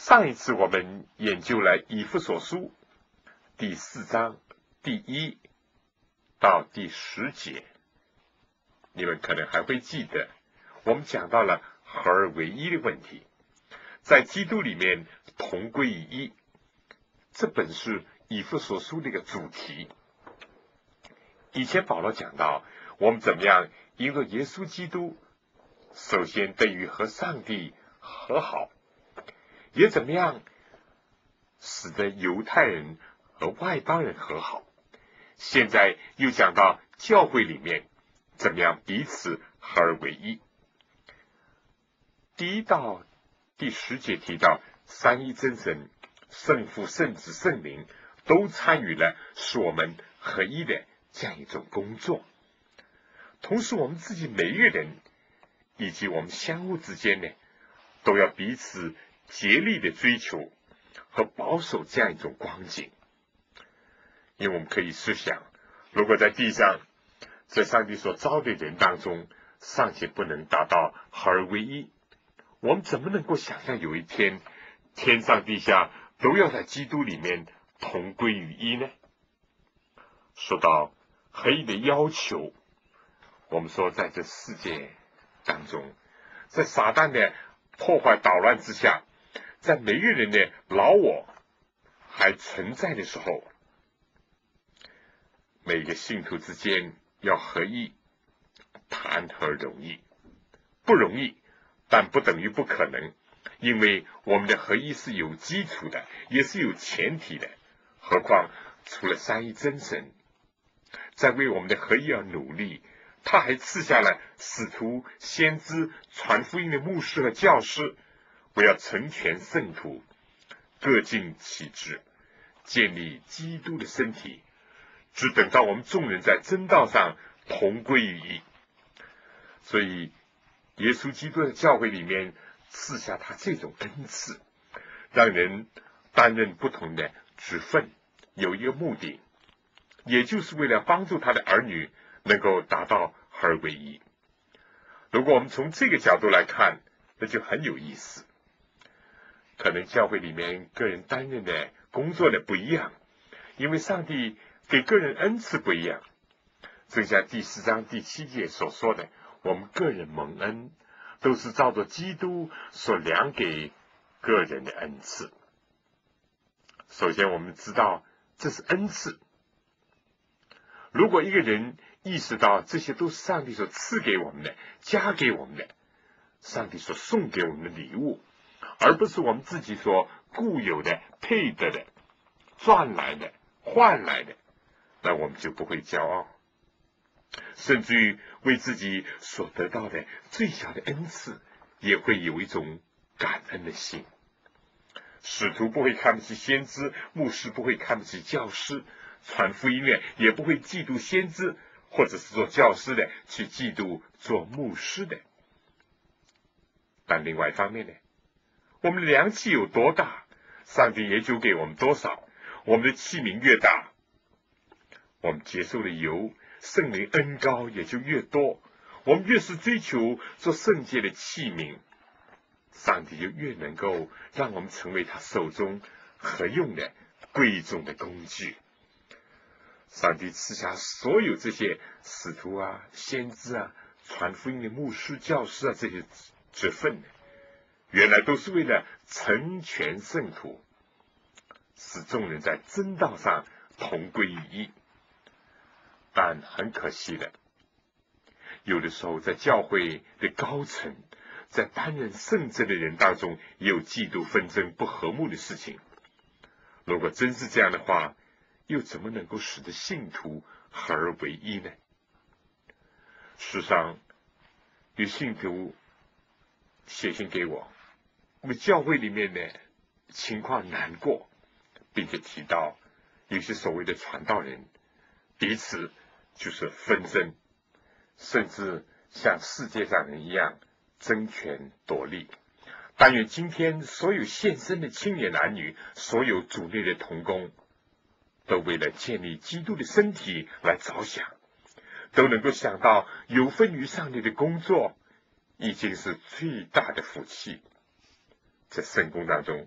上一次我们研究了以弗所书第4章第1到第10节，你们可能还会记得，我们讲到了合而为一的问题，在基督里面同归于一，这本是以弗所书的一个主题。以前保罗讲到，我们怎么样因着耶稣基督，首先对于和上帝和好，也怎么样使得犹太人和外邦人和好。现在又讲到教会里面怎么样彼此合而为一。第1到第10节提到三一真神、圣父、圣子、圣灵都参与了使我们合一的这样一种工作。同时我们自己每一个人以及我们相互之间呢，都要彼此竭力的追求和保守这样一种光景。因为我们可以思想，如果在地上，在上帝所造的人当中尚且不能达到合而为一，我们怎么能够想象有一天天上地下都要在基督里面同归于一呢？说到合一的要求，我们说在这世界当中，在撒旦的破坏捣乱之下，在每个人的老我还存在的时候，每个信徒之间要合一，谈何容易？不容易，但不等于不可能，因为我们的合一是有基础的，也是有前提的。何况除了三一真神在为我们的合一而努力，他还赐下了使徒、先知、传福音的牧师和教师，为要成全圣徒，各尽其职，建立基督的身体，只等到我们众人在真道上同归于一。所以耶稣基督的教会里面赐下他这种恩赐，让人担任不同的职分，有一个目的，也就是为了帮助他的儿女能够达到合而为一。如果我们从这个角度来看，那就很有意思。可能教会里面个人担任的工作的不一样，因为上帝给个人恩赐不一样。正像第4章第7节所说的，我们个人蒙恩都是照着基督所量给个人的恩赐。首先我们知道这是恩赐，如果一个人意识到这些都是上帝所赐给我们的，加给我们的，上帝所送给我们的礼物，而不是我们自己所固有的、配得的、赚来的、换来的，那我们就不会骄傲，甚至于为自己所得到的最小的恩赐也会有一种感恩的心。使徒不会看不起先知，牧师不会看不起教师，传福音的也不会嫉妒先知或者是做教师的去嫉妒做牧师的。但另外一方面呢，我们的量器有多大，上帝也就给我们多少。我们的器皿越大，我们接受的油圣灵恩膏也就越多。我们越是追求做圣洁的器皿，上帝就越能够让我们成为他手中合用的贵重的工具。上帝赐下所有这些使徒啊、先知啊、传福音的牧师、教师啊，这些职分，原来都是为了成全圣徒，使众人在真道上同归于一。但很可惜的，有的时候在教会的高层，在担任圣职的人当中，也有嫉妒纷争、不和睦的事情。如果真是这样的话，又怎么能够使得信徒合而为一呢？事实上，有信徒写信给我，为教会里面的情况难过，并且提到有些所谓的传道人彼此就是纷争，甚至像世界上人一样争权夺利。但愿今天所有献身的青年男女，所有主内的同工，都为了建立基督的身体来着想，都能够想到有分于上帝的工作已经是最大的福气。在圣工当中，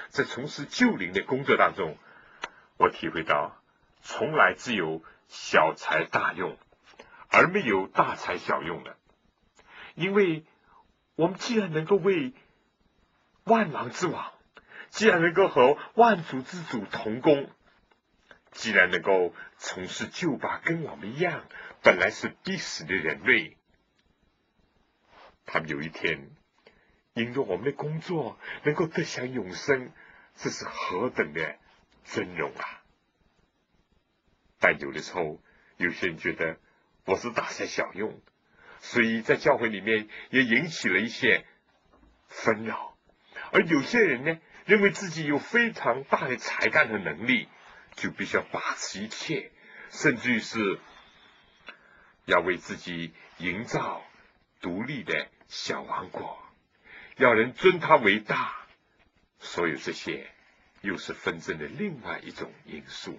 在从事救灵的工作当中，我体会到，从来只有小才大用，而没有大材小用的。因为我们既然能够为万王之王，既然能够和万主之主同工，既然能够从事救拔跟我们一样本来是必死的人类，他们有一天因着我们的工作能够得享永生，这是何等的尊荣啊！但有的时候，有些人觉得我是大材小用，所以在教会里面也引起了一些纷扰。而有些人呢，认为自己有非常大的才干和能力，就必须要把持一切，甚至于是要为自己营造独立的小王国，要人尊他为大。所有这些又是纷争的另外一种因素。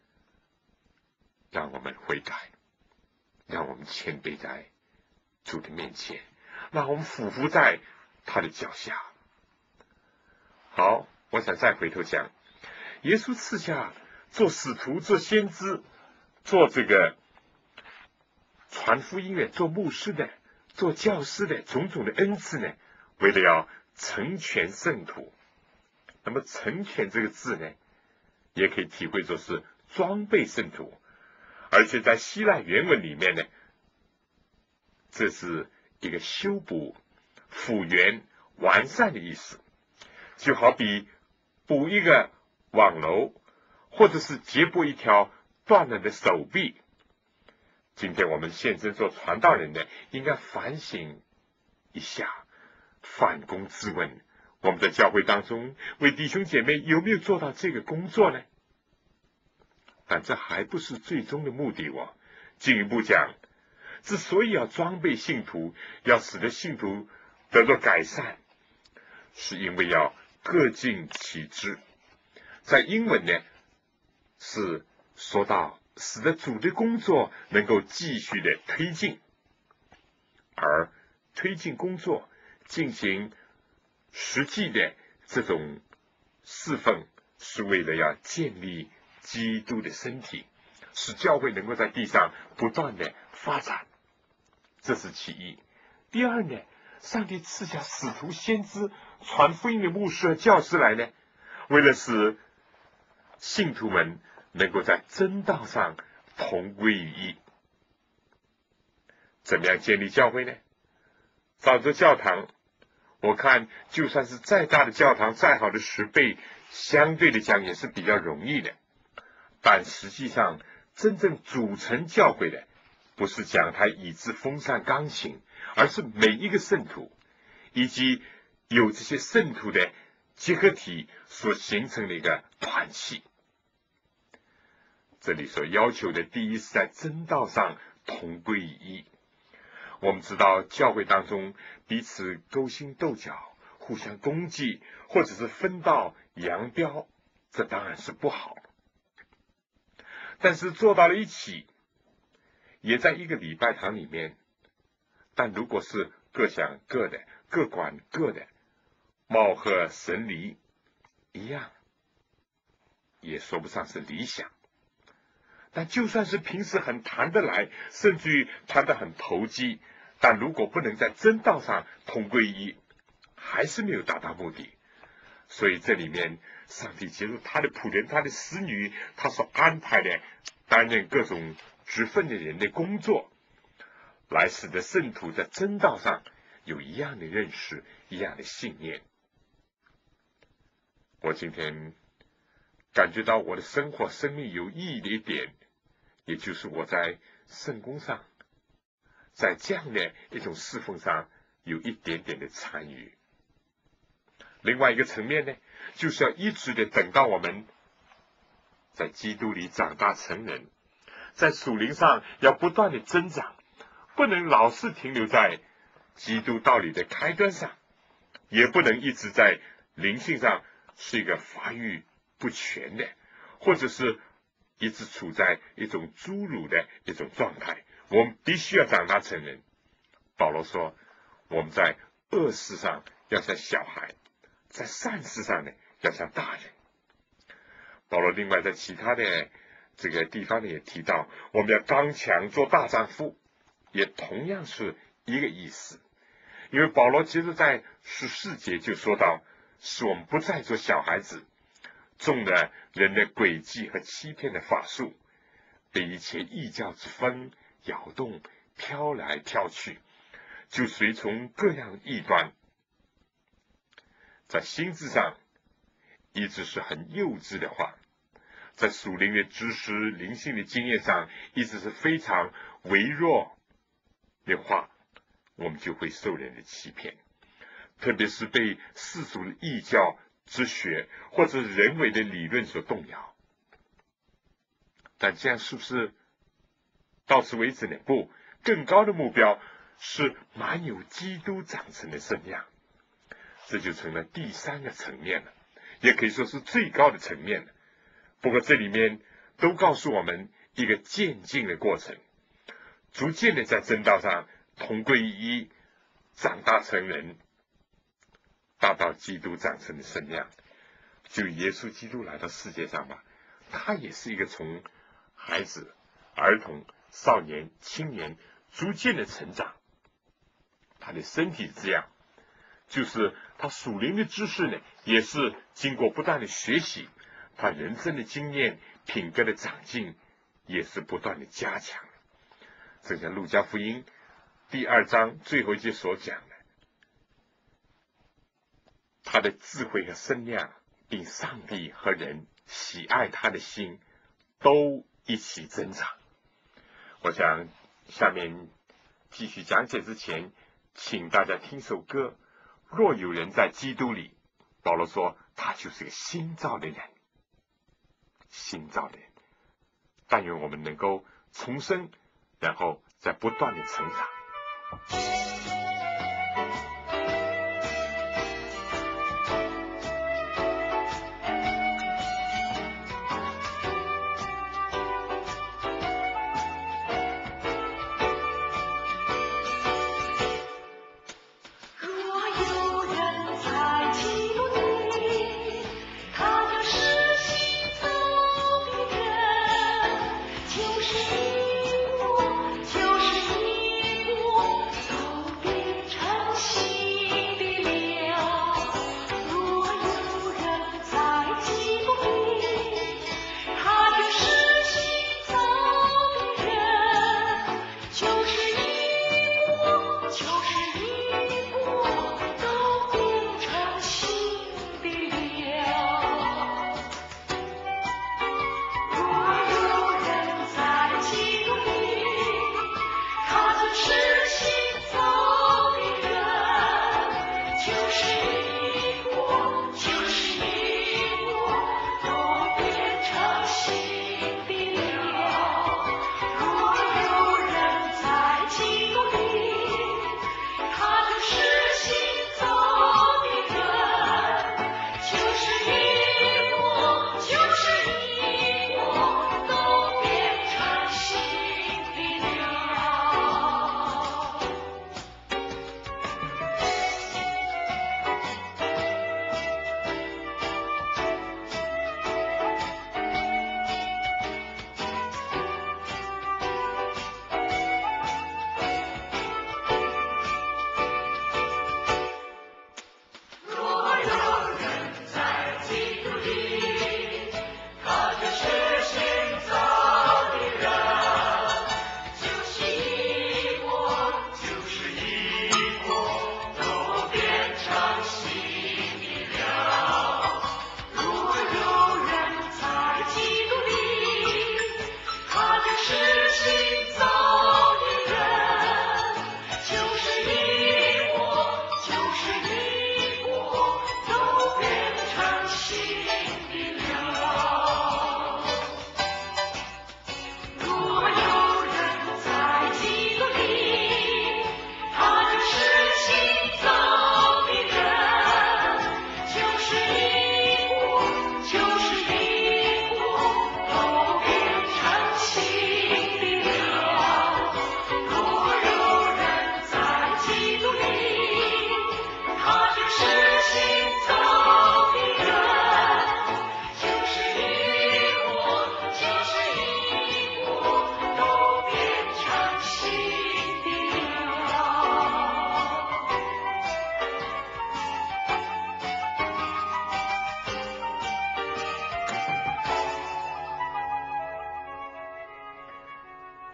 让我们悔改，让我们谦卑在主的面前，让我们俯伏在他的脚下。好，我想再回头讲，耶稣赐下做使徒、做先知、做这个传福音的、做牧师的、做教师的种种的恩赐呢，为了要成全圣徒。那么成全这个字呢，也可以体会作是装备圣徒，而且在希腊原文里面呢，这是一个修补、复原、完善的意思。就好比补一个网楼，或者是接补一条断了的手臂。今天我们现身做传道人的，应该反省一下，反躬自问，我们在教会当中为弟兄姐妹有没有做到这个工作呢？但这还不是最终的目的哦。进一步讲，之所以要装备信徒，要使得信徒得到改善，是因为要各尽其职。在英文呢，是说到使得主的工作能够继续的推进，而推进工作进行实际的这种侍奉，是为了要建立基督的身体，使教会能够在地上不断的发展，这是其一。第二呢，上帝赐下使徒、先知、传福音的牧师和教师来呢，为了使信徒们能够在真道上同归于一。怎么样建立教会呢？造这教堂，我看就算是再大的教堂，再好的石碑，相对的讲也是比较容易的。但实际上真正组成教会的，不是讲台、椅子、风扇、钢琴，而是每一个圣徒，以及有这些圣徒的结合体所形成的一个团契。这里所要求的，第一是在真道上同归于一。我们知道教会当中彼此勾心斗角，互相攻击，或者是分道扬镳，这当然是不好。但是做到了一起，也在一个礼拜堂里面，但如果是各想各的，各管各的，貌合神离一样，也说不上是理想。但就算是平时很谈得来，甚至于谈得很投机，但如果不能在真道上同归于一，还是没有达到目的。所以这里面上帝借助他的仆人、他的使女，他所安排的担任各种职分的人的工作，来使得圣徒在真道上有一样的认识，一样的信念。我今天感觉到我的生活、生命有意义的一点，也就是我在圣工上，在这样的一种侍奉上有一点点的参与。另外一个层面呢，就是要一直的等到我们在基督里长大成人，在属灵上要不断的增长，不能老是停留在基督道理的开端上，也不能一直在灵性上是一个发育不全的，或者是一直处在一种侏儒的一种状态。我们必须要长大成人。保罗说，我们在恶事上要像小孩，在善事上呢要像大人。保罗另外在其他的这个地方呢也提到，我们要刚强做大丈夫，也同样是一个意思。因为保罗其实在14节就说到，使我们不再做小孩子，中了人的诡计和欺骗的法术，被一切异教之风摇动，飘来飘去，就随从各样异端，在心智上一直是很幼稚的话，在属灵的知识、灵性的经验上一直是非常微弱的话，我们就会受人的欺骗，特别是被世俗的异教之学或者人为的理论所动摇。但这样是不是到此为止呢？不，更高的目标是满有基督长成的身量，这就成了第3个层面了，也可以说是最高的层面了。不过这里面都告诉我们一个渐进的过程，逐渐的在真道上同归于一，长大成人，达到基督长成的身量。就耶稣基督来到世界上吧，他也是一个从孩子、儿童、少年、青年逐渐的成长，他的身体这样，就是他属灵的知识呢，也是经过不断的学习，他人生的经验、品格的长进也是不断的加强。正像路加福音第2章最后一节所讲的，他的智慧和身量，并上帝和人喜爱他的心都一起增长。我想下面继续讲解之前，请大家听首歌，若有人在基督里，保罗说他就是个新造的人，新造的人。但愿我们能够重生，然后再不断的成长。 就是你我，就是你我，走遍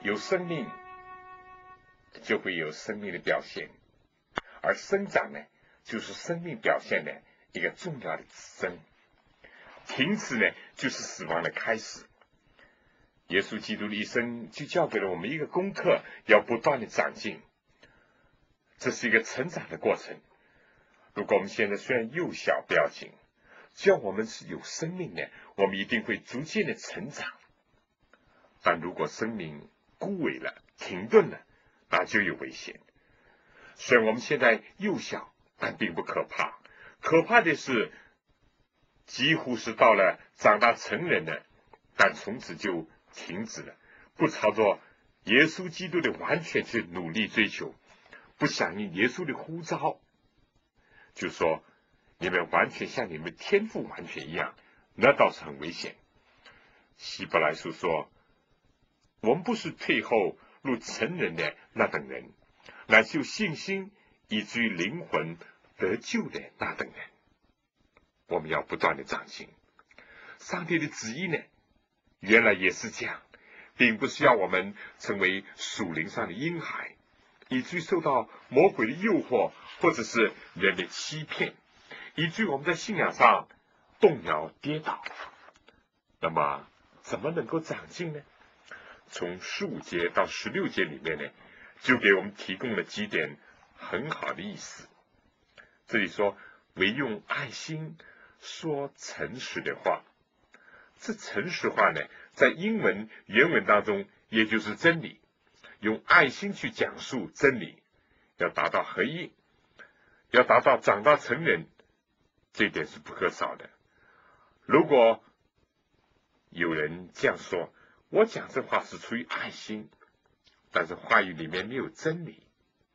有生命就会有生命的表现，而生长呢，就是生命表现的一个重要的指征。停止呢，就是死亡的开始。耶稣基督的一生就教给了我们一个功课，要不断的长进，这是一个成长的过程。如果我们现在虽然幼小不要紧，只要我们是有生命的，我们一定会逐渐的成长。但如果生命枯萎了、停顿了，那就有危险。虽然我们现在幼小，但并不可怕，可怕的是几乎是到了长大成人了，但从此就停止了，不朝着耶稣基督的完全去努力追求，不响应耶稣的呼召，就说你们完全像你们天父完全一样，那倒是很危险。希伯来书说，我们不是退后入成人的那等人，乃是有信心以至于灵魂得救的那等人。我们要不断的长进。上帝的旨意呢，原来也是这样，并不是要我们成为属灵上的婴孩，以至于受到魔鬼的诱惑，或者是人的欺骗，以至于我们在信仰上动摇跌倒。那么怎么能够长进呢？从15节到16节里面呢，就给我们提供了几点很好的意思。这里说，唯用爱心说诚实的话。这诚实话呢，在英文原文当中也就是真理，用爱心去讲述真理，要达到合一，要达到长大成人，这一点是不可少的。如果有人这样说，我讲这话是出于爱心，但是话语里面没有真理，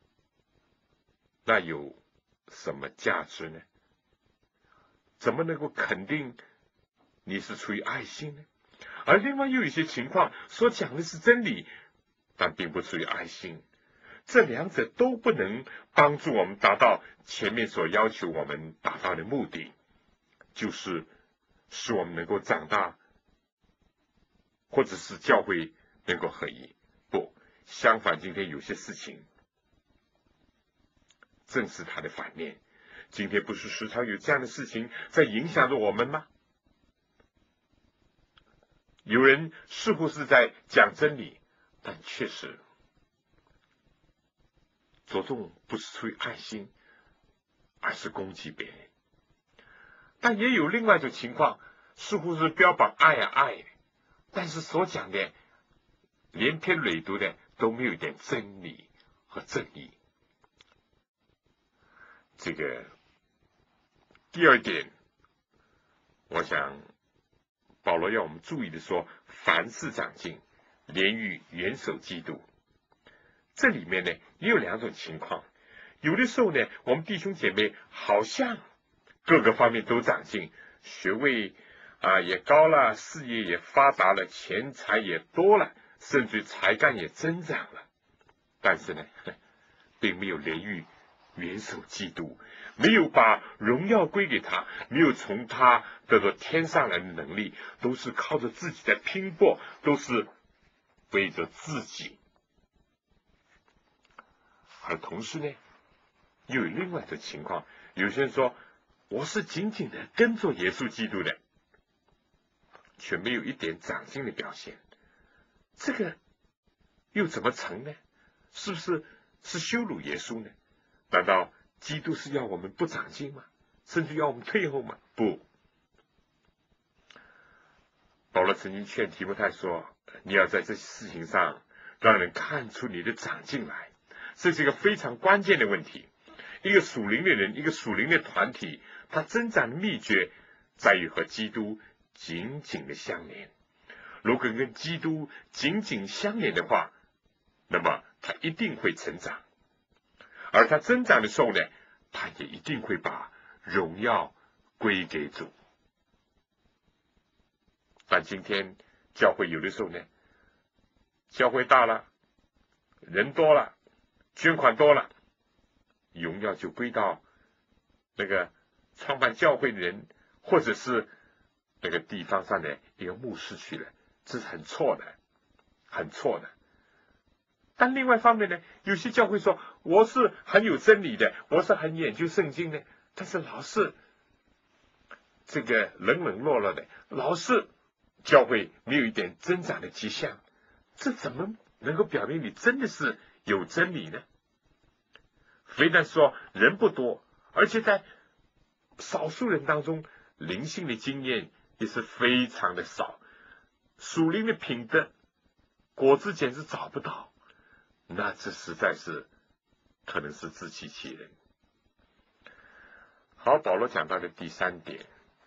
那有什么价值呢？怎么能够肯定你是出于爱心呢？而另外又有一些情况所讲的是真理，但并不出于爱心，这两者都不能帮助我们达到前面所要求我们达到的目的，就是使我们能够长大，或者是教会能够合一。不，相反，今天有些事情正是它的反面。今天不是时常有这样的事情在影响着我们吗？有人似乎是在讲真理，但确实着重不是出于爱心，而是攻击别人。但也有另外一种情况，似乎是标榜爱啊爱，但是所讲的连篇累牍的都没有一点真理和正义。这个第二点，我想保罗要我们注意的说，凡事长进，连于元首基督。这里面呢也有两种情况，有的时候呢，我们弟兄姐妹好像各个方面都长进，学位也高了，事业也发达了，钱财也多了，甚至才干也增长了，但是呢，并没有连于元首基督，没有把荣耀归给他，没有从他得到天上来的能力，都是靠着自己的拼搏，都是为着自己。而同时呢，又有另外的情况，有些人说我是紧紧的跟着耶稣基督的，却没有一点长进的表现，这个又怎么成呢？是不是羞辱耶稣呢？难道基督是要我们不长进吗？甚至要我们退后吗？不。保罗曾经劝提摩太说，你要在这些事情上让人看出你的长进来，这是一个非常关键的问题。一个属灵的人，一个属灵的团体，他增长的秘诀在于和基督紧紧的相连。如果跟基督紧紧相连的话，那么他一定会成长，而他增长的时候呢，他也一定会把荣耀归给主。但今天教会有的时候呢，教会大了，人多了，捐款多了，荣耀就归到那个创办教会的人，或者是那个地方上的一个牧师去了，这是很错的，很错的。 但另外一方面呢，有些教会说我是很有真理的，我是很研究圣经的，但是老是这个冷冷落落的，老是教会没有一点增长的迹象，这怎么能够表明你真的是有真理呢？非但说人不多，而且在少数人当中，灵性的经验也是非常的少，属灵的品德果子简直找不到，那这实在是可能是自欺欺人。好，保罗讲到的第3点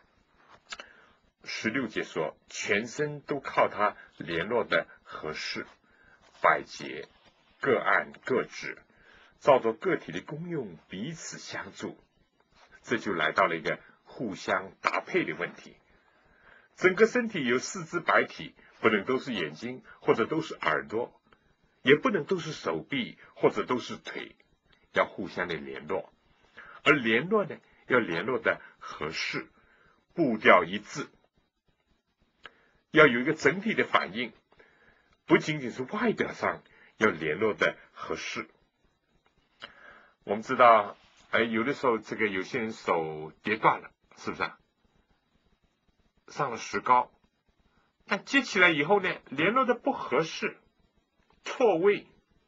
，16节说，全身都靠他联络的合适，百节各按各职，照着个体的功用彼此相助，这就来到了一个互相搭配的问题。整个身体有4肢百体，不能都是眼睛或者都是耳朵，也不能都是手臂或者都是腿，要互相的联络。而联络呢，要联络的合适，步调一致，要有一个整体的反应，不仅仅是外表上要联络的合适。我们知道有的时候这个有些人手跌断了，是不是上了石膏，但接起来以后呢，联络的不合适，错位，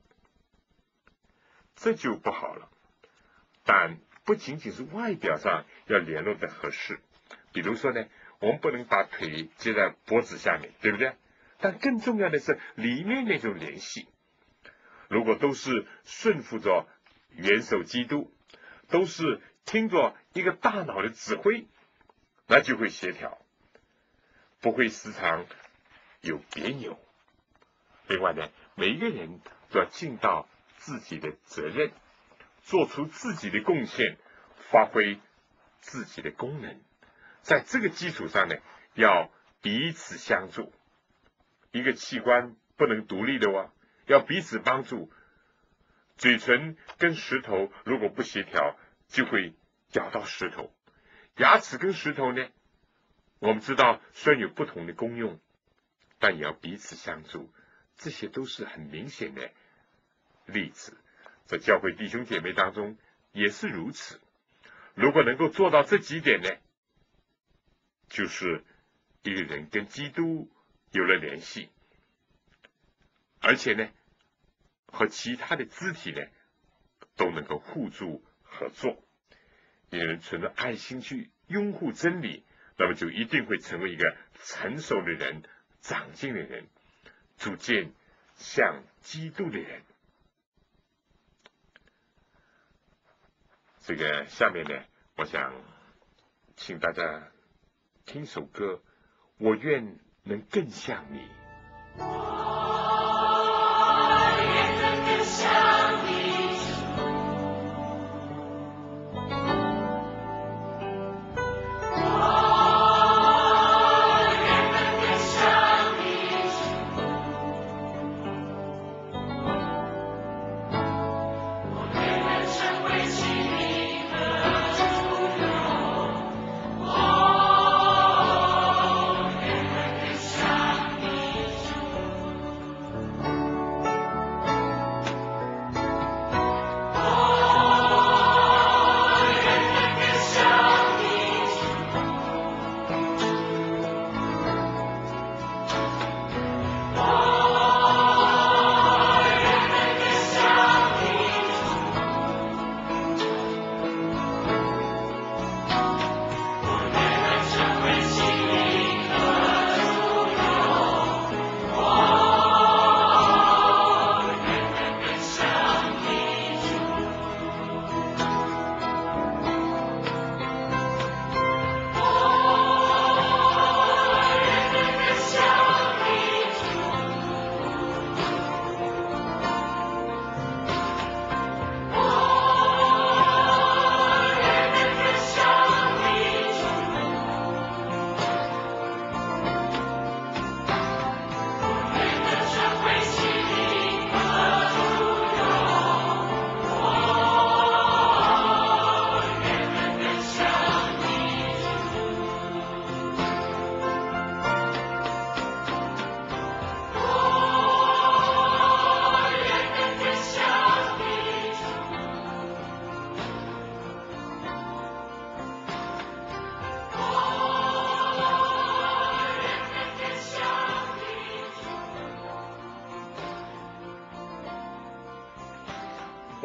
这就不好了。但不仅仅是外表上要联络的合适，比如说呢，我们不能把腿接在脖子下面，对不对？但更重要的是里面那种联系，如果都是顺服着元首基督，都是听着一个大脑的指挥，那就会协调，不会时常有别扭。另外呢，每一个人都要尽到自己的责任，做出自己的贡献，发挥自己的功能。在这个基础上呢，要彼此相助。一个器官不能独立的要彼此帮助。嘴唇跟石头如果不协调，就会咬到石头。牙齿跟石头呢，我们知道虽然有不同的功用，但也要彼此相助，这些都是很明显的例子。在教会弟兄姐妹当中也是如此。如果能够做到这几点呢，就是一个人跟基督有了联系，而且呢，和其他的肢体呢都能够互助合作。一个人存着爱心去拥护真理，那么就一定会成为一个成熟的人、长进的人，逐渐像基督的人。这个下面呢，我想请大家听首歌，我愿能更像你。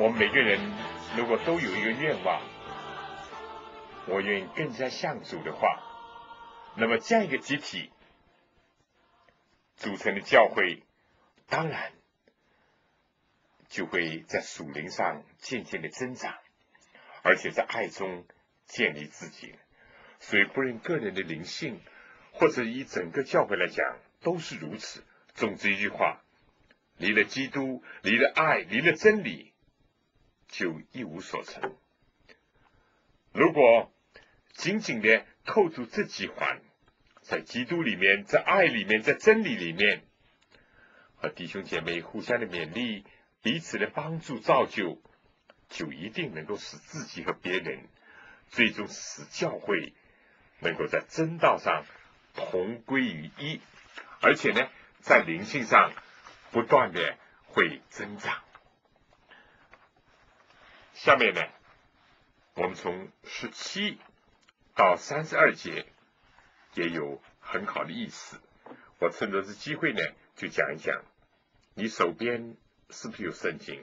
我们每个人如果都有一个愿望，我愿意更加像主的话，那么这样一个集体组成的教会，当然就会在属灵上渐渐的增长，而且在爱中建立自己。所以不论个人的灵性，或者以整个教会来讲，都是如此。总之一句话，离了基督，离了爱，离了真理，就一无所成。如果紧紧的扣住这几环，在基督里面，在爱里面，在真理里面，和弟兄姐妹互相的勉励，彼此的帮助造就，就一定能够使自己和别人，最终使教会能够在真道上同归于一，而且呢，在灵性上不断的会增长。下面呢，我们从17到32节也有很好的意思。我趁着这机会呢，就讲一讲，你手边是不是有圣经？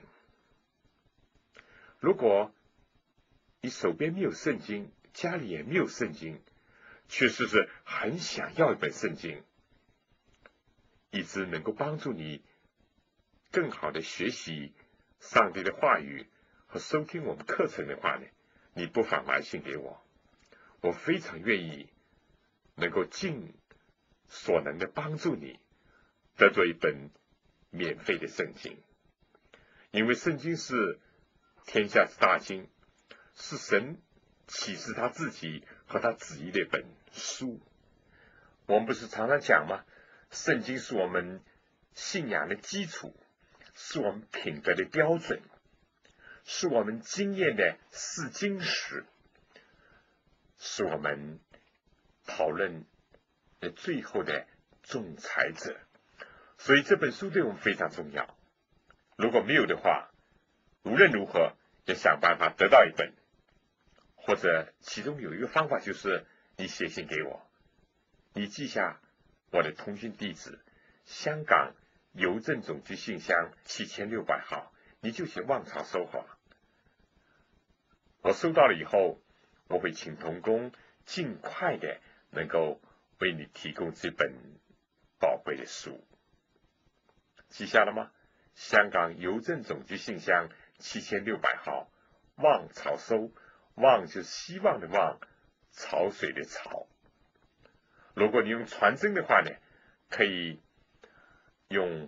如果你手边没有圣经，家里也没有圣经，确实是很想要一本圣经，以致能够帮助你更好的学习上帝的话语和收听我们课程的话呢，你不妨来信给我，我非常愿意能够尽所能的帮助你得到一本免费的圣经。因为圣经是天下之大经，是神启示他自己和他旨意的一本书。我们不是常常讲吗？圣经是我们信仰的基础，是我们品格的标准，是我们经验的试金石，是我们讨论的最后的仲裁者。所以这本书对我们非常重要，如果没有的话，无论如何也想办法得到一本，或者其中有一个方法就是你写信给我，你记下我的通讯地址，香港邮政总局信箱7600号，你就写望潮收好了。我收到了以后，我会请同工尽快的能够为你提供这本宝贵的书。记下了吗？香港邮政总局信箱7600号，望潮收，望就是希望的望，潮水的潮。如果你用传真的话呢，可以用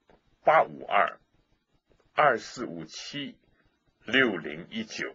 852-2457-6019，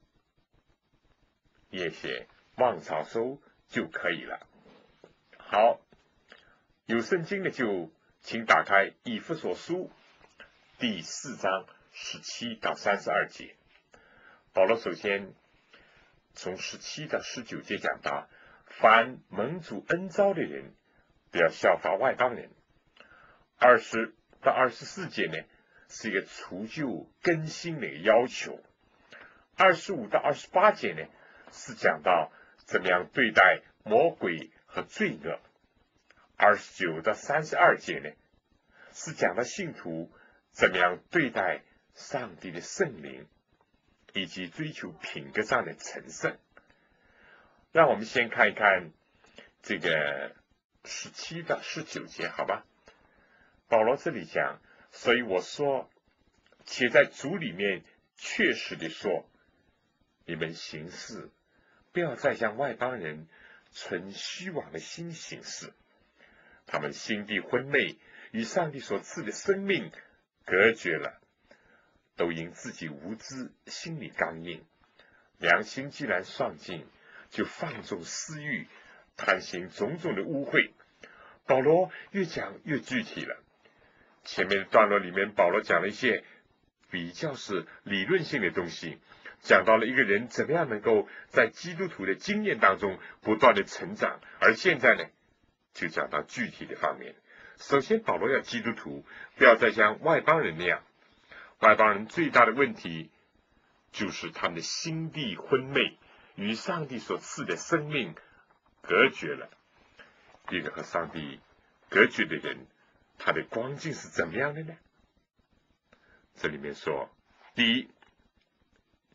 也写望潮收就可以了。好，有圣经的就请打开以弗所书第4章17到32节。保罗首先从17到19节讲到，凡蒙主恩召的人，不要效法外邦人。20到24节呢，是一个除旧更新的一个要求。25到28节呢，是讲到怎么样对待魔鬼和罪恶。29到32节呢，是讲到信徒怎么样对待上帝的圣灵，以及追求品格上的成圣。让我们先看一看这个17到19节，好吧？保罗这里讲，所以我说，且在主里面确实的说，你们行事不要再像外邦人存虚妄的心行事，他们心地昏昧，与上帝所赐的生命隔绝了，都因自己无知，心里刚硬，良心既然丧尽，就放纵私欲，贪行种种的污秽。保罗越讲越具体了。前面的段落里面，保罗讲了一些比较是理论性的东西，讲到了一个人怎么样能够在基督徒的经验当中不断的成长。而现在呢，就讲到具体的方面。首先，保罗要基督徒不要再像外邦人那样。外邦人最大的问题就是他们的心地昏昧，与上帝所赐的生命隔绝了。一个和上帝隔绝的人，他的光景是怎么样的呢？这里面说，第一，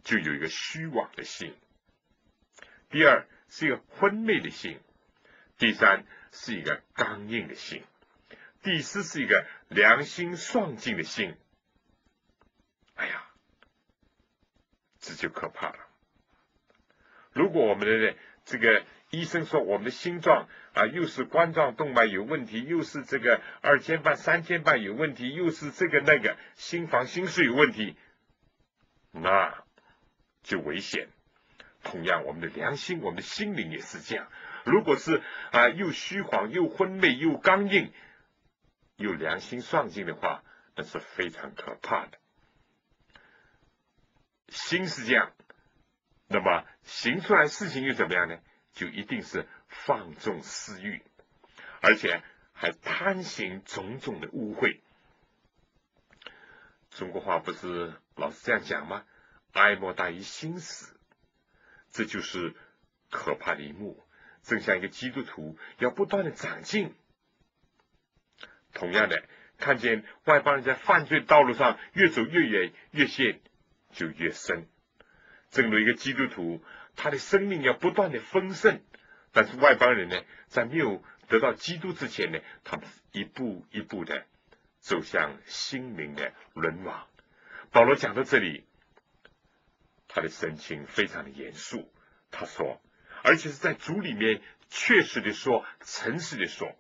就有一个虚妄的心；第二是一个昏昧的心；第三是一个刚硬的心；第四是一个良心爽净的心。哎呀，这就可怕了。如果我们的这个医生说我们的心脏又是冠状动脉有问题，又是这个二尖瓣三尖瓣有问题，又是这个那个心房心室有问题，那就危险。同样我们的良心，我们的心灵也是这样，如果是又虚晃又昏昧又刚硬又良心丧尽的话，那是非常可怕的。心是这样，那么行出来事情又怎么样呢？就一定是放纵私欲，而且还贪行种种的污秽。中国话不是老是这样讲吗？哀莫大于心死，这就是可怕的一幕。正像一个基督徒要不断的长进，同样的，看见外邦人在犯罪道路上越走越远，越陷就越深。正如一个基督徒，他的生命要不断的丰盛，但是外邦人呢，在没有得到基督之前呢，他们一步一步的走向心灵的沦亡。保罗讲到这里，他的神情非常的严肃，他说，而且是在主里面确实的说，诚实的说，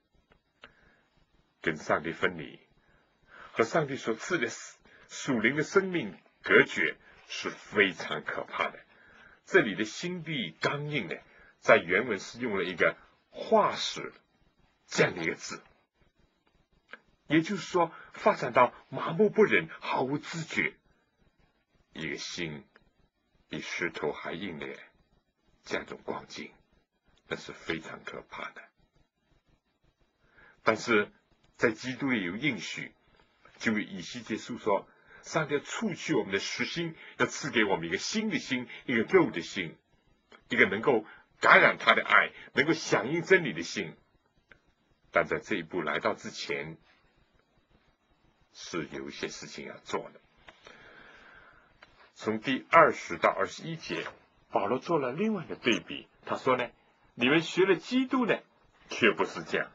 跟上帝分离，和上帝所赐的属灵的生命隔绝，是非常可怕的。这里的心地刚硬的，在原文是用了一个化石这样的一个字，也就是说发展到麻木不仁，毫无知觉，一个心比石头还硬的这样一种光景，那是非常可怕的。但是在基督里有应许，就为以西结书说，上帝要除去我们的实心，要赐给我们一个新的心，一个肉的心，一个能够感染他的爱，能够响应真理的心。但在这一步来到之前，是有一些事情要做的。从第20到21节，保罗做了另外的对比，他说呢，你们学了基督呢，却不是这样。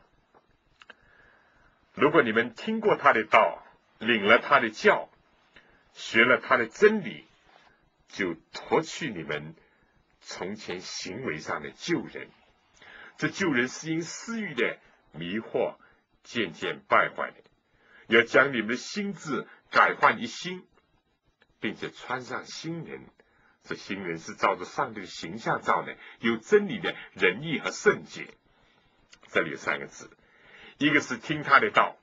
如果你们听过他的道，领了他的教，学了他的真理，就脱去你们从前行为上的旧人。这旧人是因私欲的迷惑渐渐败坏的，要将你们的心智改换一新，并且穿上新人。这新人是照着上帝的形象造的，有真理的仁义和圣洁。这里有3个字，一个是听他的道，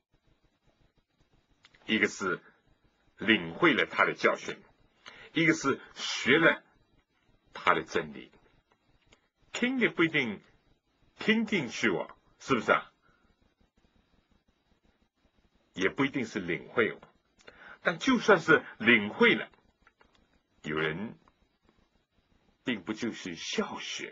一个是领会了他的教训，一个是学了他的真理。听的不一定听进去是不是也不一定是领会但就算是领会了，有人并不就是效学。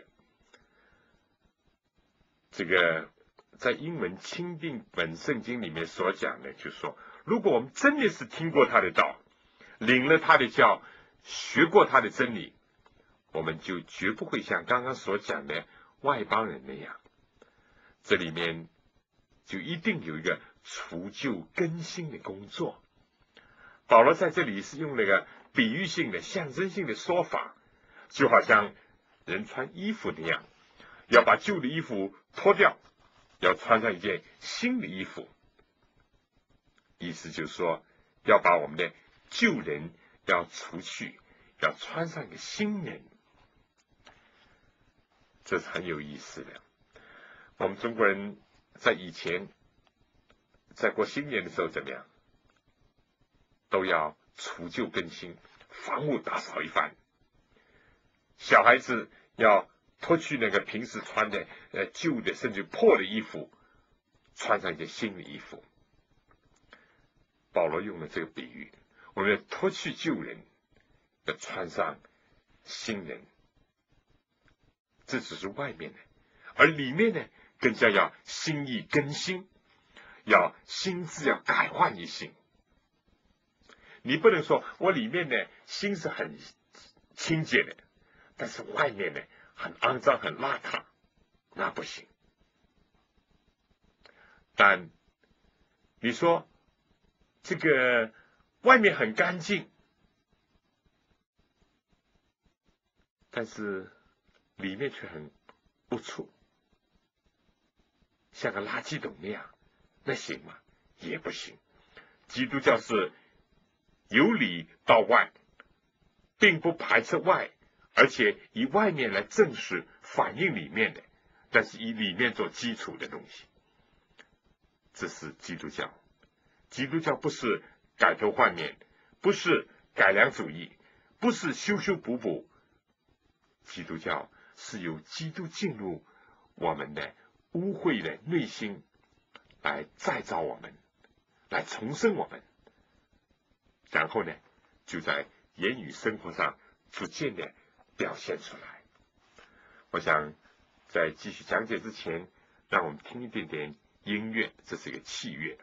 这个在英文钦定本圣经里面所讲的，就是说，如果我们真的是听过他的道，领了他的教，学过他的真理，我们就绝不会像刚刚所讲的外邦人那样。这里面就一定有一个除旧更新的工作。保罗在这里是用了一个比喻性的象征性的说法，就好像人穿衣服那样，要把旧的衣服脱掉，要穿上一件新的衣服。意思就是说，要把我们的旧人要除去，要穿上一个新人。这是很有意思的。我们中国人在以前在过新年的时候怎么样，都要除旧更新，房屋打扫一番，小孩子要脱去那个平时穿的旧的甚至破的衣服，穿上一件新的衣服。保罗用了这个比喻，我们要脱去旧人，要穿上新人。这只是外面的，而里面呢，更加要心意更新，要心智要改换一新。 你不能说我里面呢心是很清洁的，但是外面呢很肮脏很邋遢，那不行。但你说这个外面很干净，但是里面却很龌龊，像个垃圾桶那样，那行吗？也不行。基督教是由里到外，并不排斥外，而且以外面来证实反映里面的，但是以里面做基础的东西。这是基督教。基督教不是改头换面，不是改良主义，不是修修补补。基督教是由基督进入我们的污秽的内心，来再造我们，来重生我们，然后呢，就在言语生活上逐渐的表现出来。我想在继续讲解之前，让我们听一点点音乐，这是一个器乐。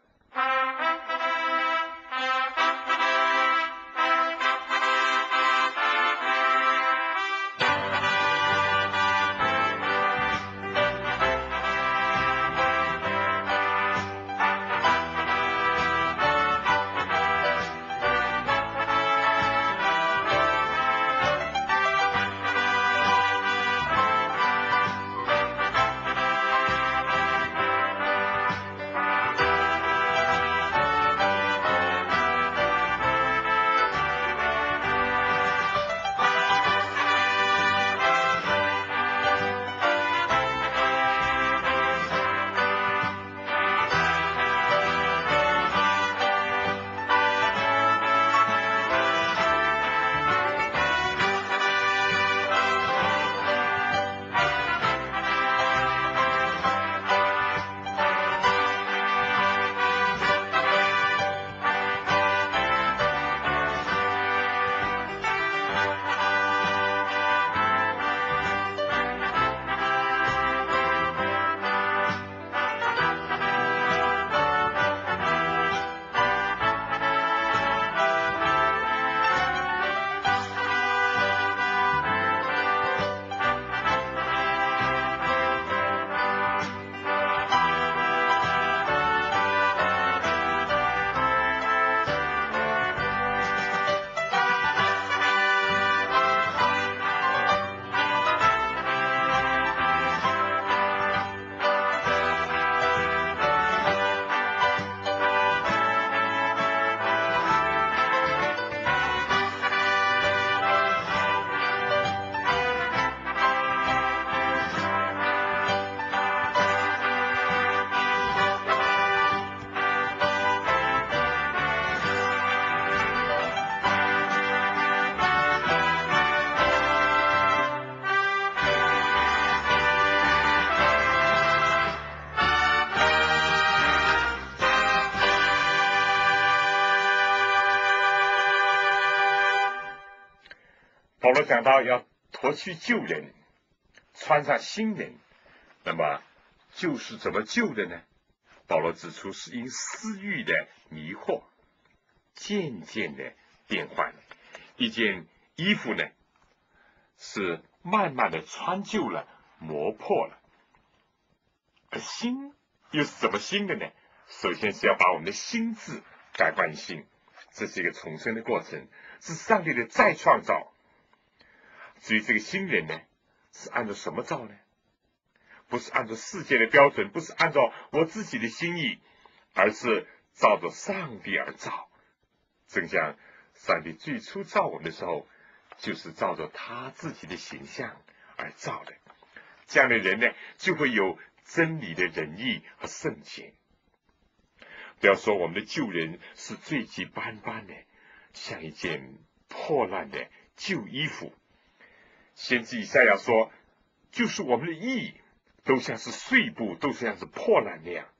保罗讲到要脱去旧人，穿上新人，那么旧是怎么旧的呢？保罗指出是因私欲的迷惑，渐渐的变换。一件衣服呢，是慢慢的穿旧了，磨破了。而新又是怎么新的呢？首先是要把我们的心智改换新，这是一个重生的过程，是上帝的再创造。至于这个新人呢，是按照什么造呢？不是按照世界的标准，不是按照我自己的心意，而是照着上帝而造。正像上帝最初造我们的时候，就是照着他自己的形象而造的。这样的人呢，就会有真理的仁义和圣洁。不要说我们的旧人是罪迹斑斑的，像一件破烂的旧衣服。先知以赛亚说，就是我们的义都像是碎布，都像是破烂那样。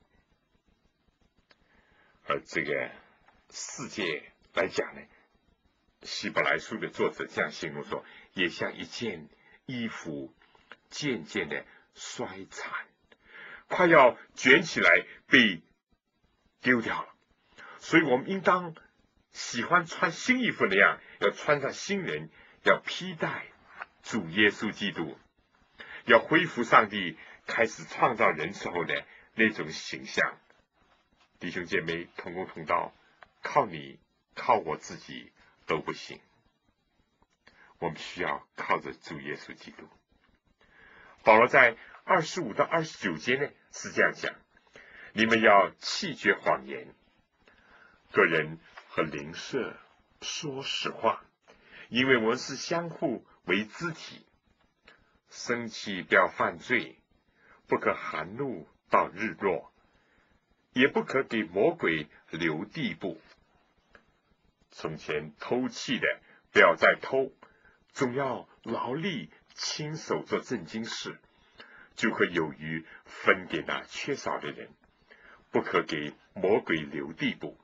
而这个世界来讲呢，希伯来书的作者这样形容说，也像一件衣服渐渐的衰残，快要卷起来被丢掉了。所以我们应当喜欢穿新衣服那样，要穿上新人，要披戴主耶稣基督，要恢复上帝开始创造人时候的那种形象。弟兄姐妹，同工同道，靠你靠我自己都不行，我们需要靠着主耶稣基督。保罗在25到29节呢是这样讲：你们要弃绝谎言，个人和邻舍说实话，因为我们是相互为肢体。生气不要犯罪，不可含怒到日落，也不可给魔鬼留地步。从前偷气的不要再偷，总要劳力亲手做正经事，就会有余分给那缺少的人，不可给魔鬼留地步。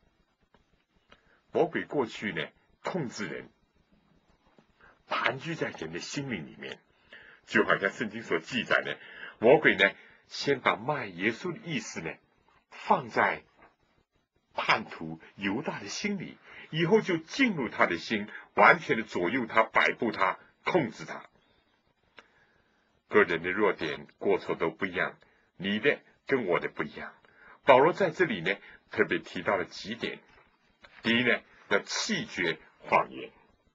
魔鬼过去呢控制人，盘踞在人的心灵里面，就好像圣经所记载的，魔鬼呢先把卖耶稣的意思呢放在叛徒犹大的心里，以后就进入他的心，完全的左右他、摆布他、控制他。个人的弱点过错都不一样，你的跟我的不一样。保罗在这里呢特别提到了几点。第一呢，要弃绝谎言。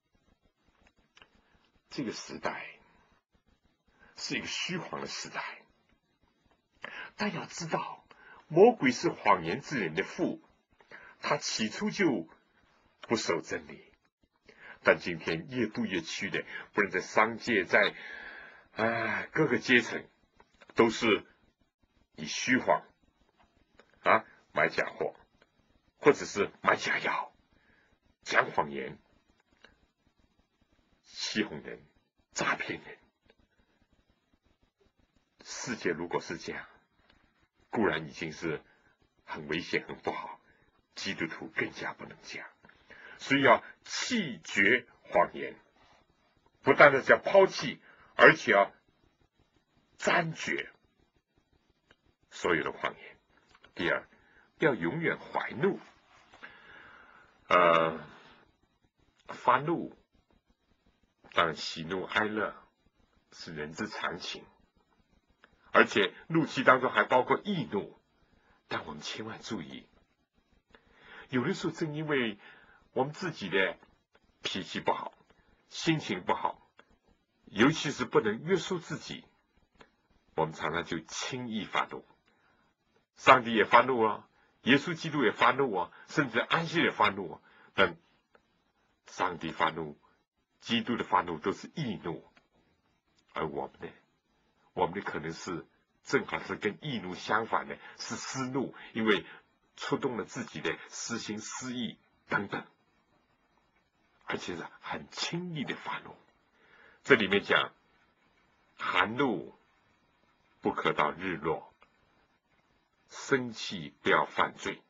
这个时代是一个虚谎的时代，但要知道，魔鬼是谎言之人的父，他起初就不守真理，但今天越步越趋的，不论在商界，在各个阶层，都是以虚谎买假货，或者是买假药，讲谎言，欺哄人，诈骗人。世界如果是这样，固然已经是很危险很不好，基督徒更加不能这样。所以要弃绝谎言，不单单是要抛弃，而且要斩绝所有的谎言。第二，要永远怀怒。发怒当然喜怒哀乐是人之常情，而且怒气当中还包括易怒。但我们千万注意，有的时候正因为我们自己的脾气不好，心情不好，尤其是不能约束自己，我们常常就轻易发怒。上帝也发怒啊，耶稣基督也发怒啊，甚至安息也发怒啊。但上帝发怒，基督的发怒都是易怒，而我们的可能是正好是跟易怒相反的，是私怒，因为触动了自己的私心私意等等，而且是很轻易的发怒。这里面讲含怒不可到日落，生气不要犯罪，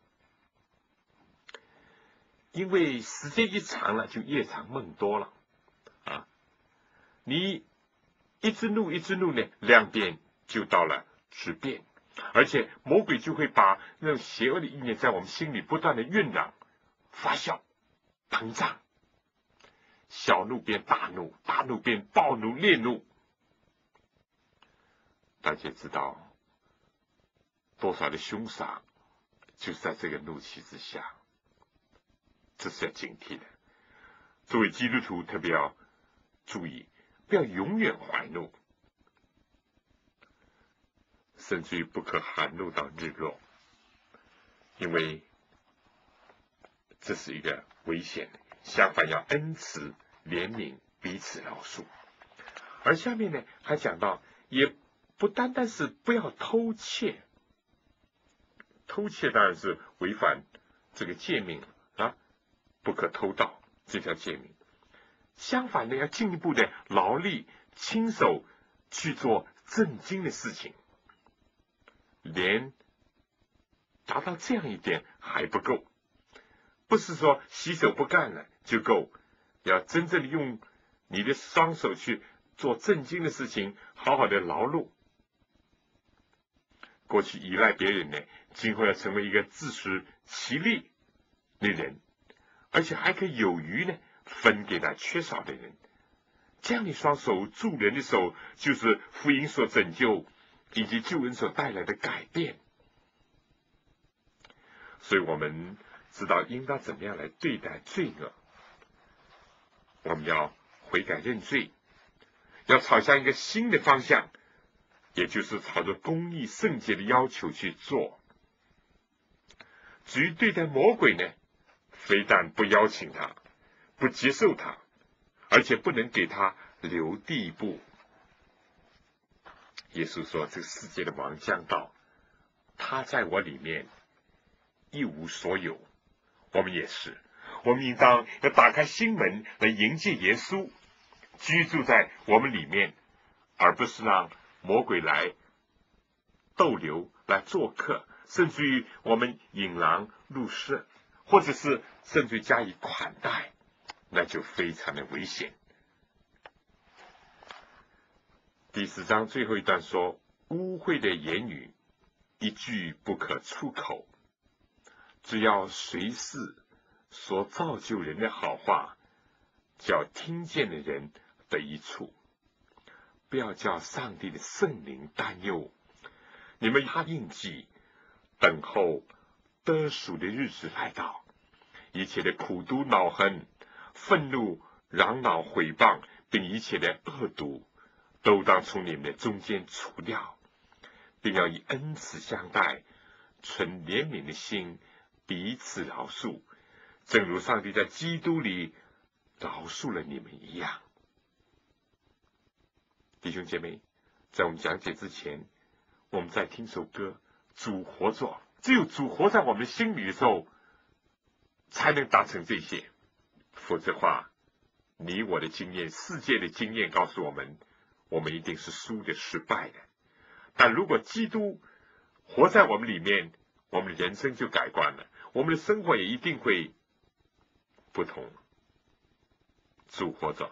因为时间一长了就夜长梦多了你一直怒呢，量变就到了质变，而且魔鬼就会把那种邪恶的意念在我们心里不断的酝酿、发酵、膨胀，小怒变大怒，大怒变暴怒、烈怒。大家知道多少的凶杀就是在这个怒气之下，这是要警惕的。作为基督徒特别要注意，不要永远怀怒，甚至于不可含怒到日落，因为这是一个危险。相反要恩慈怜悯，彼此饶恕。而下面呢还讲到，也不单单是不要偷窃，偷窃当然是违反这个诫命不可偷盗这条诫命。相反呢，要进一步的劳力亲手去做正经的事情，连达到这样一点还不够，不是说洗手不干了就够，要真正的用你的双手去做正经的事情，好好的劳碌。过去依赖别人呢，今后要成为一个自食其力的人， 而且还可以有余呢，分给那缺少的人。这样的一双手，助人的手，就是福音所拯救以及救恩所带来的改变。所以我们知道应当怎么样来对待罪恶。我们要悔改认罪，要朝向一个新的方向，也就是朝着公义圣洁的要求去做。至于对待魔鬼呢，非但不邀请他，不接受他，而且不能给他留地步。耶稣说，这个世界的王将到，他在我里面一无所有。我们也是，我们应当要打开心门来迎接耶稣居住在我们里面，而不是让魔鬼来逗留，来做客，甚至于我们引狼入室，或者是甚至加以款待，那就非常的危险。第4章最后一段说，污秽的言语一句不可出口，只要随时所造就人的好话，叫听见的人得益处，不要叫上帝的圣灵担忧。你们他印记，等候得赎的日子来到，一切的苦毒恼恨、愤怒、嚷闹、毁谤，并一切的恶毒，都当从你们的中间除掉，并要以恩慈相待，存怜悯的心，彼此饶恕，正如上帝在基督里饶恕了你们一样。弟兄姐妹，在我们讲解之前，我们再听首歌，主活着。只有主活在我们的心里的时候，才能达成这些。否则的话，你我的经验，世界的经验告诉我们，我们一定是输的、失败的。但如果基督活在我们里面，我们的人生就改观了，我们的生活也一定会不同。主活着。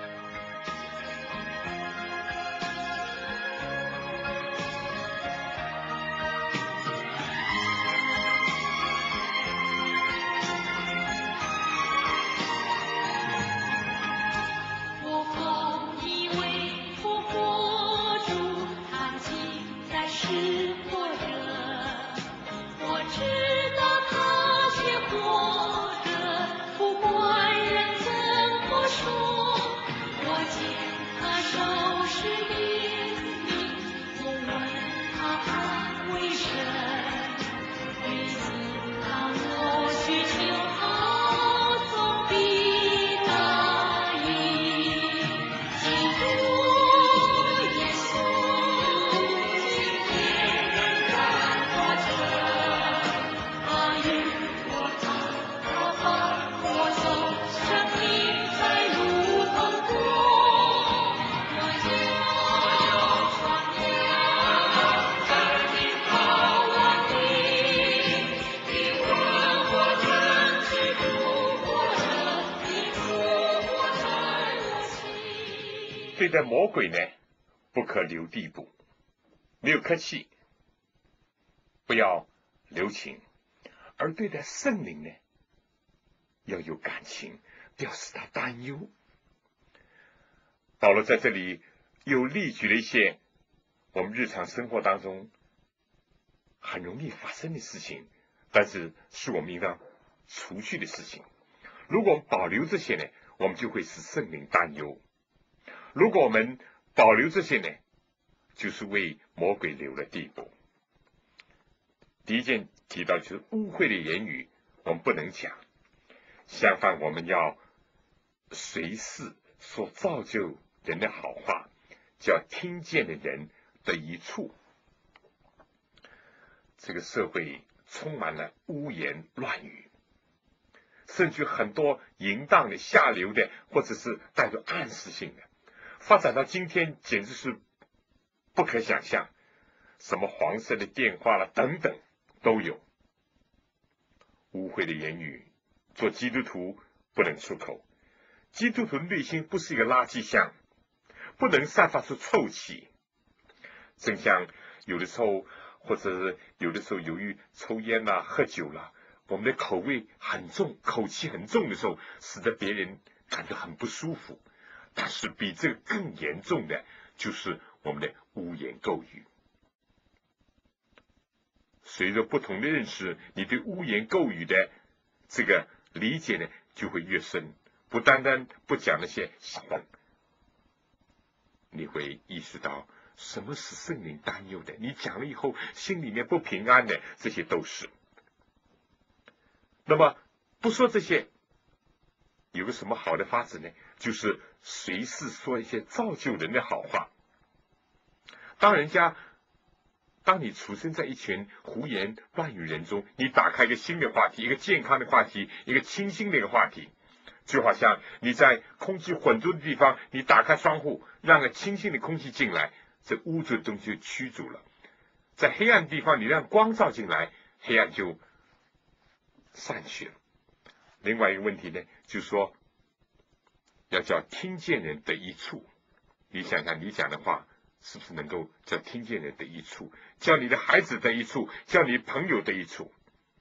对待魔鬼呢，不可留地步，没有客气，不要留情；而对待圣灵呢，要有感情，不要使他担忧。保罗在这里又例举了一些我们日常生活当中很容易发生的事情，但是是我们应当除去的事情。如果我们保留这些呢，我们就会使圣灵担忧。如果我们保留这些呢，就是为魔鬼留了地步。第一件提到就是污秽的言语，我们不能讲。相反，我们要随时所造就人的好话，叫听见的人得益处。这个社会充满了污言乱语，甚至很多淫荡的、下流的，或者是带着暗示性的，发展到今天简直是不可想象，什么黄色的电话了等等都有。污秽的言语，做基督徒不能出口。基督徒的内心不是一个垃圾箱，不能散发出臭气。正像有的时候，或者是有的时候由于抽烟啦、喝酒啦， 我们的口味很重，口气很重的时候，使得别人感觉很不舒服。但是比这个更严重的就是我们的污言垢语。随着不同的认识，你对污言垢语的这个理解呢就会越深。不单单不讲那些小话，你会意识到什么是圣灵担忧的，你讲了以后心里面不平安的，这些都是。那么不说这些，有个什么好的法子呢？就是随时说一些造就人的好话。当你出生在一群胡言乱语人中，你打开一个新的话题，一个健康的话题，一个清新的一个话题，就好像你在空气混浊的地方，你打开窗户，让个清新的空气进来，这污浊的东西就驱逐了。在黑暗的地方，你让光照进来，黑暗就散去了。另外一个问题呢，就是说要叫听见人得益处。你想想，你讲的话是不是能够叫听见人得益处，叫你的孩子得益处，叫你朋友得益处？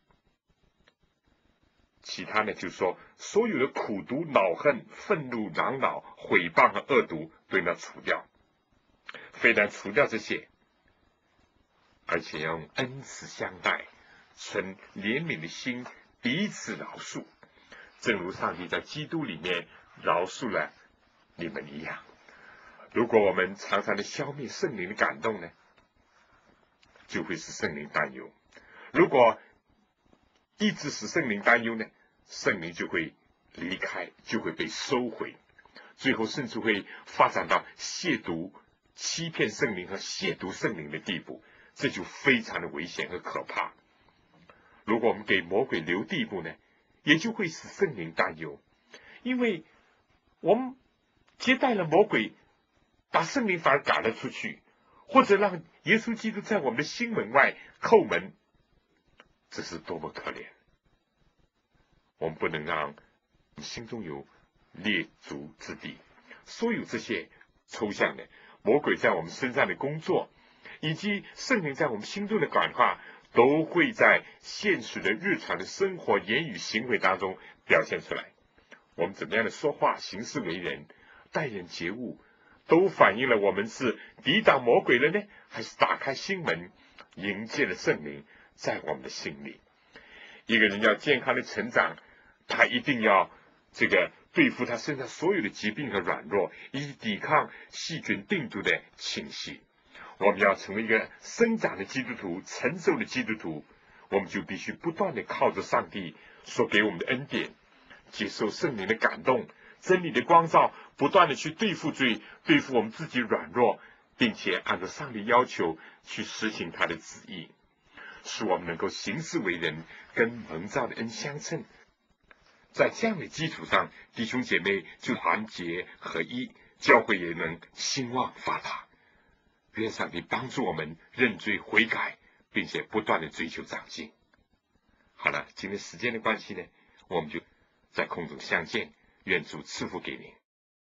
其他呢，就是说所有的苦毒、恼恨、愤怒、嚷恼、毁谤和恶毒都应该除掉。非但除掉这些，而且要用恩慈相待，存怜悯的心，彼此饶恕，正如上帝在基督里面饶恕了你们一样。如果我们常常的消灭圣灵的感动呢，就会使圣灵担忧。如果一直使圣灵担忧呢，圣灵就会离开，就会被收回，最后甚至会发展到亵渎、欺骗圣灵和亵渎圣灵的地步，这就非常的危险和可怕。如果我们给魔鬼留地步呢，也就会使圣灵担忧，因为我们接待了魔鬼，把圣灵反而赶了出去，或者让耶稣基督在我们的心门外叩门，这是多么可怜！我们不能让心中有列足之地。所有这些抽象的魔鬼在我们身上的工作，以及圣灵在我们心中的感化，都会在现实的日常的生活、言语、行为当中表现出来。我们怎么样的说话、行事为人、待人接物，都反映了我们是抵挡魔鬼了呢，还是打开心门，迎接了圣灵在我们的心里。一个人要健康的成长，他一定要对付他身上所有的疾病和软弱，以及抵抗细菌病毒的侵袭。我们要成为一个生长的基督徒、成熟的基督徒，我们就必须不断的靠着上帝所给我们的恩典，接受圣灵的感动、真理的光照，不断的去对付罪，对付我们自己软弱，并且按照上帝要求去实行他的旨意，使我们能够行事为人跟蒙召的恩相称。在这样的基础上，弟兄姐妹就团结合一，教会也能兴旺发达。愿上帝帮助我们认罪悔改，并且不断的追求长进。好了，今天时间的关系呢，我们就在空中相见，愿主赐福给您。